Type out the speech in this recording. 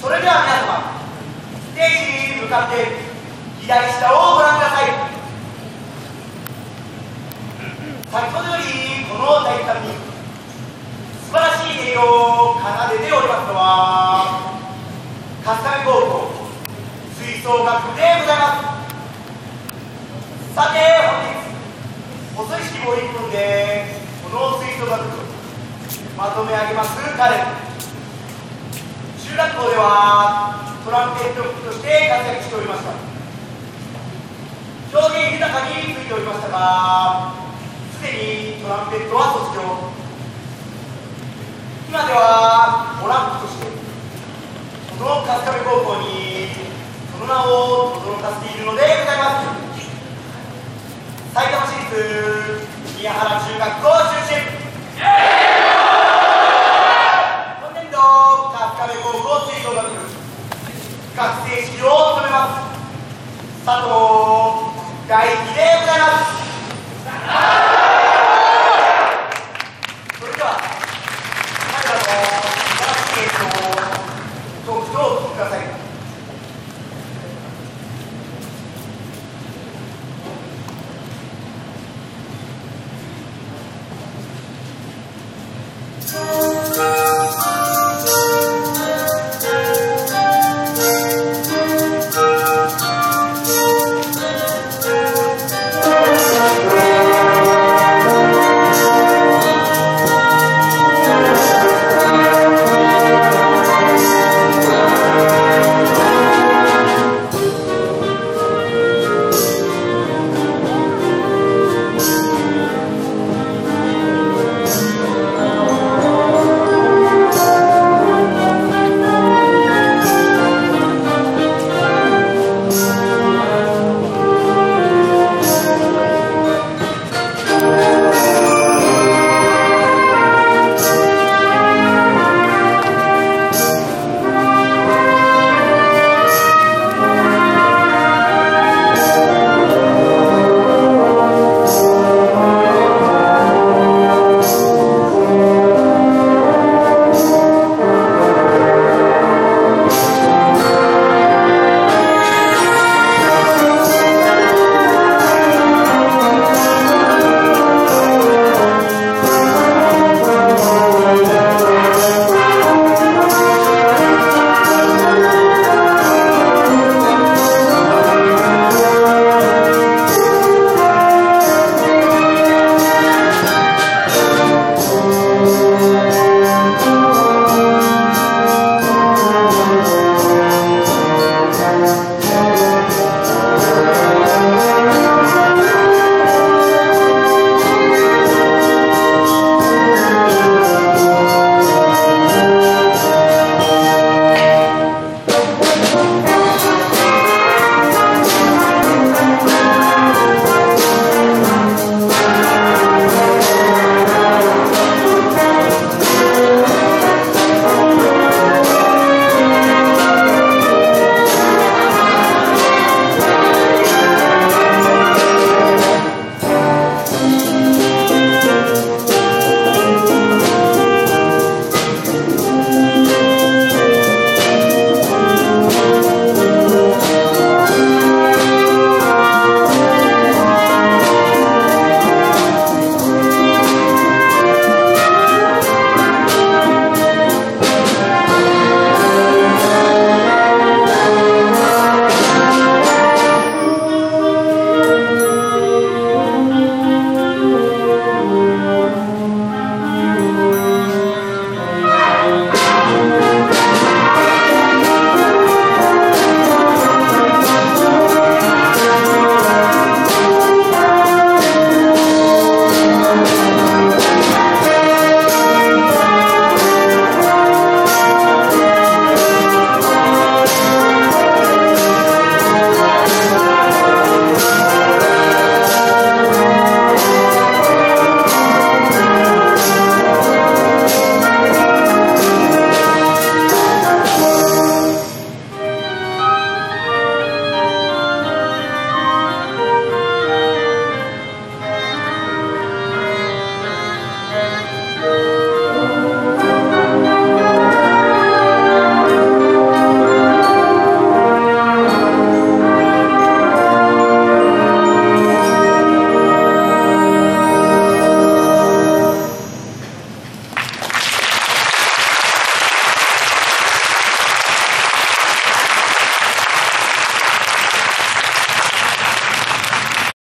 それでは皆様、ステージに向かって左下をご覧ください。先ほどよりこの体育館に素晴らしい音色を奏でておりますのは春日部高校吹奏楽部でございます。さて本日細い式を1分でこの吹奏楽部まとめ上げます彼。中学校ではトランペット部として活躍しておりました。表現豊かに吹いておりましたが、すでにトランペットは卒業。今ではトランプとしてこの春日部高校にその名を轟かせているのでございます。埼玉市立宮原中学校出身、今年度春日部高校吹奏楽部学生指導を務めます佐藤大輝でございます。